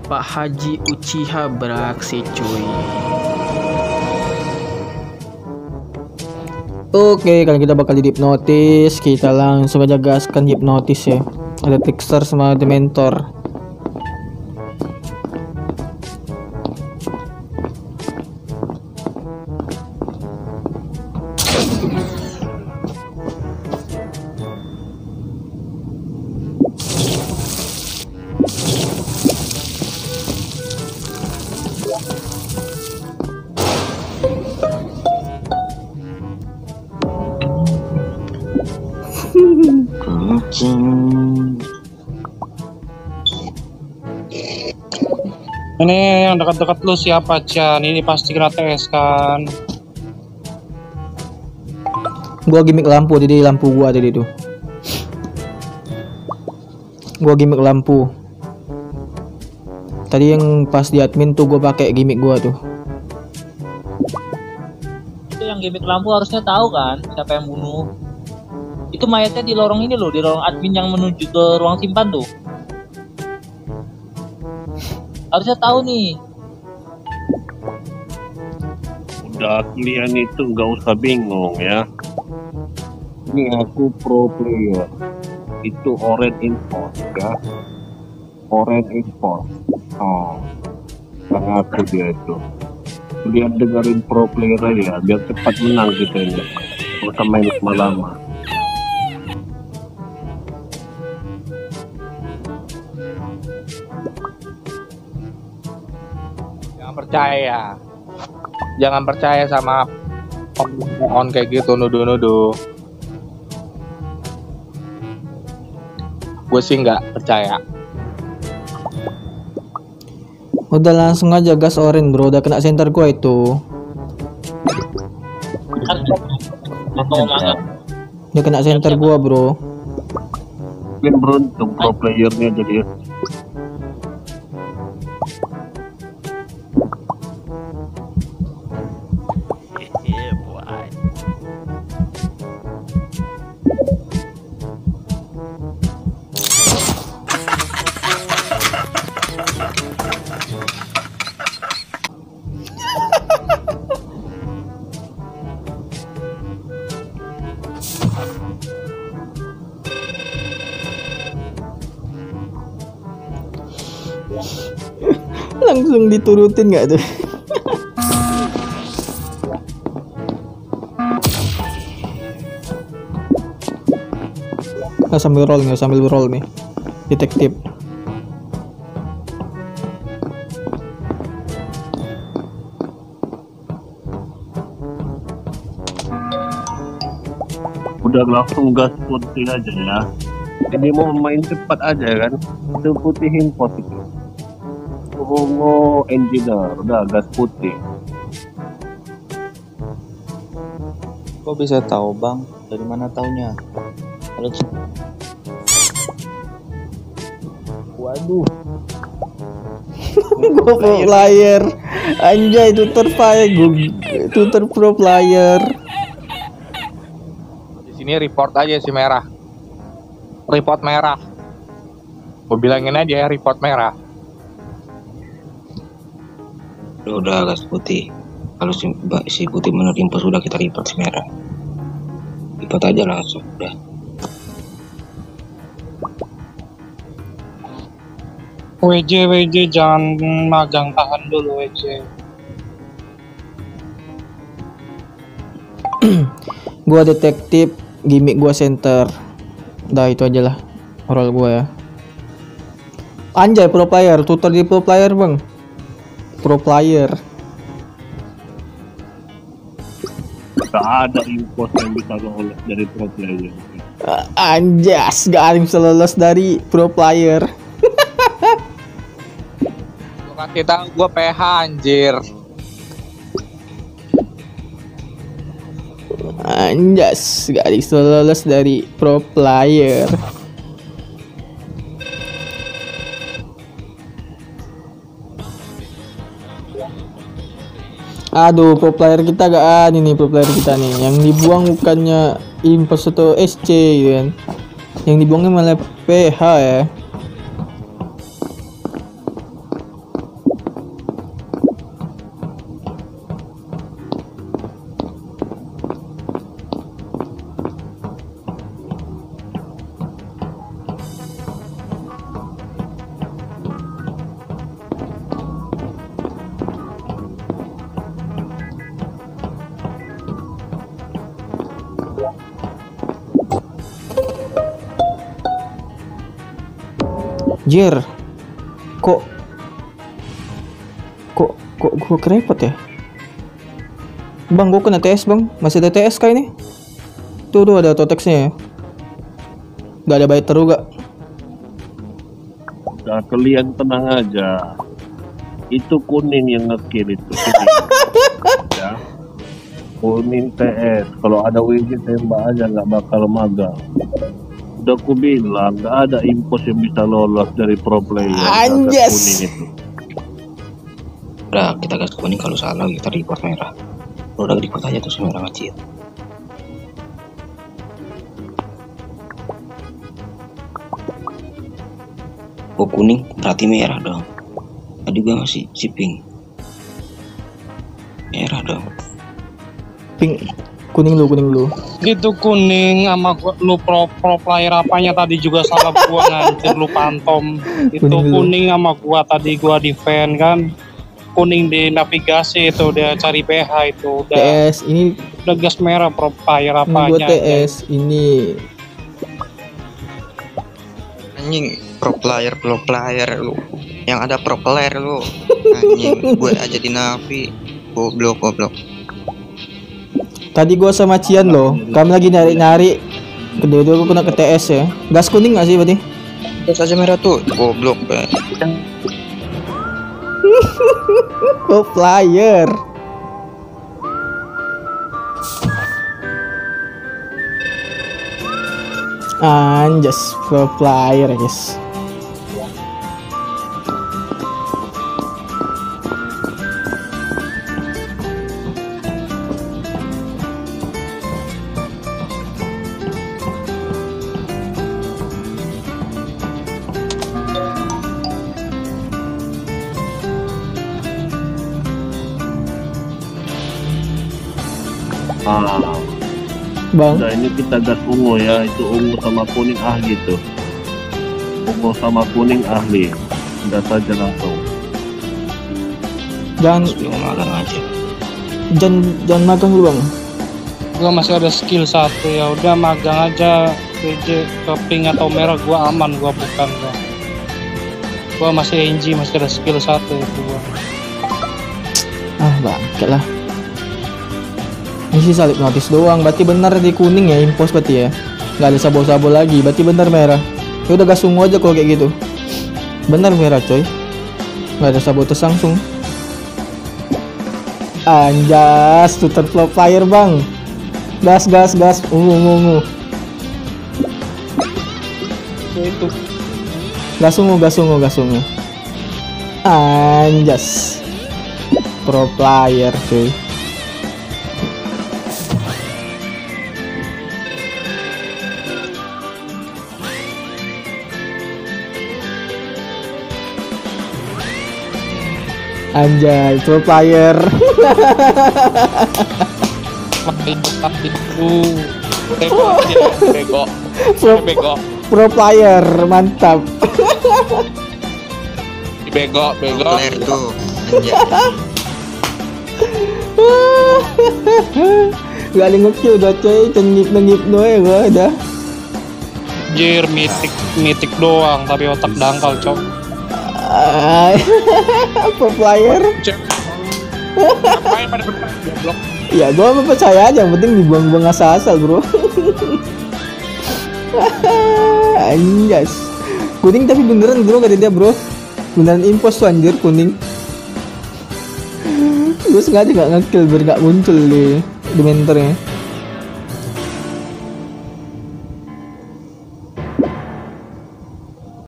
Pak Haji Uchiha beraksi cuy. Oke, kali kita bakal di hipnotis. Kita langsung aja gaskan hipnotis ya. Ada trickster sama dementor. Ini yang dekat-dekat lu siapa, Chan? Ini pasti kena tes kan? Gua gimmick lampu, jadi lampu gua tadi tuh. Gua gimmick lampu. Tadi yang pas di admin tuh gua pakai gimmick gua tuh. Itu yang gimmick lampu harusnya tahu kan siapa yang bunuh. Itu mayatnya di lorong ini loh, di lorong admin yang menuju ke ruang simpan tuh. Harusnya tahu nih. Udah, kalian itu nggak usah bingung ya. Ini aku pro player. Itu orange import ya. Orange import. Oh, yang aku dia itu. Kalian dengerin pro player aja, biar cepat menang kita ini. Gak usah main lama-lama. Jangan percaya sama on kayak gitu, nuduh-nuduh. Gue sih nggak percaya. Udah langsung aja gas orange bro, udah kena center gua itu. Udah kena center gua bro. Mungkin beruntung pro playernya jadi. Langsung diturutin nggak tuh? Nah, sambil roll nih detektif. Udah langsung gas putih aja ya. Ini mau main cepat aja kan, itu putihin pot itu. Oh, engineer, udah gas putih. Kok bisa tahu bang? Dari mana taunya? Waduh. Gue pro player, anjay tutor fire, tutor pro player. Di sini report aja si merah. Report merah. Gue bilangin aja ya report merah. Udah gas putih. Kalau si putih menerima sudah kita report si merah. Report aja langsung udah. WJ jangan magang, tahan dulu WJ. Gua detektif, gimmick gua center. Udah itu aja lah role gua ya. Anjay pro player, tutor di pro player bang. Pro player. Gak ada impos yang bisa lolos dari pro player. Anjas, gak ada yang bisa lolos dari pro player. Gue kasih tau gue PH anjir. Anjas, gak ada yang bisa lolos dari pro player. Aduh, pro player kita gak ada nih, pro player kita nih. Yang dibuang bukannya impos atau SC gitu kan. Yang dibuangnya malah PH ya. Jir. Kok gua kerepot ya? Bang, gua kena TS bang. Masih ada TS kah ini? Tuh ada autotexnya ya. Gak ada biter juga. Udah kalian tenang aja. Itu kuning yang ngekill itu. Ya. Kuning TS. Kalau ada WG tembak aja, nggak bakal magang. Udah aku bilang nggak ada impos yang bisa lolos dari pro player. Anjas. Kuning itu. Udah kita gas kuning, kalau salah kita report merah. Udah report aja tuh si merah ngecil. Oh kuning berarti merah dong. Tadi gua masih si pink. Merah dong. Pink. Kuning lu. Itu kuning sama gua, lu pro player apanya tadi juga salah gua ngancir lu pantom. Itu Kuning lu. kuning sama gua tadi gua defend kan. Kuning di navigasi itu udah cari PH itu udah TS ini gas merah pro player gua apanya. TS ini. Anjing pro player lu. Yang ada pro player lu. Anjing, gue aja di navi. Goblok. Tadi gua sama Cian loh. Kami lagi nyari. Kedua-dua gua kena ke TS ya. Gas kuning gak sih berarti? Terus aja merah tuh. Goblok, Pak. Pro player. Anjas pro player guys. Ah, Bang, udah ini kita gas ungu ya. Itu ungu sama kuning ahli tuh. Ungu sama kuning ahli. Udah saja langsung. jangan Sebelum magang aja. jangan magang dulu bang. Gua masih ada skill 1 ya udah magang aja PJ ke pink atau merah gua aman gua bukan gua. Gua masih NG masih ada skill 1 itu gua. Ah bangke lah. Ini sih salib notice doang. Berarti benar di kuning ya impos berarti ya. Gak ada sabo-sabo lagi. Berarti benar merah. Ya udah gas ungu aja kalau kayak gitu. Benar merah coy. Gak ada sabotage langsung. Anjas tutor flow fire bang. Gas ungu. Itu Gas ungu. Anjas pro player cuy. Anjay pro player. bego Pro player mantap. bego Player tuh. Anjing. Gak ada ngekill udah coy. Ngip doang gua udah. Jir mitik doang tapi otak dangkal cok. Pro player. Ngapain pada goblok? Ya gua mah percaya aja, yang penting dibuang-buang asal-asal bro. Anjas kuning tapi beneran bro kata dia bro. Beneran impos tuh anjir kuning. Gue sengaja gak nge-kill biar gak muncul di mentornya.